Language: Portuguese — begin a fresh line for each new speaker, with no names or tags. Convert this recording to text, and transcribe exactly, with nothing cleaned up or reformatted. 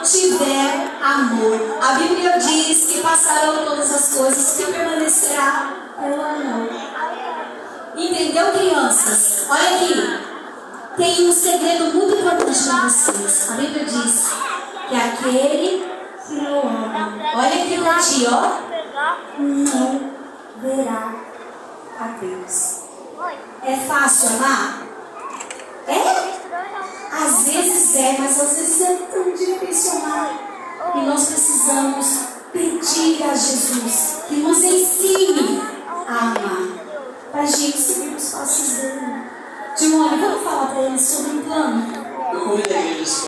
tiver amor. A Bíblia diz que passarão todas as coisas, que permanecerá o amor. Entendeu, crianças? Olha aqui. Tem um segredo muito importante para vocês. A Bíblia diz que aquele que não ama, olha aqui pra ti, ó, não verá a Deus. É fácil amar? É? Às vezes é, mas às vezes é tão difícil amar. E nós precisamos pedir a Jesus que nos ensine a amar, para a gente seguir os passos dele. Timóteo, vamos falar para ele sobre um plano?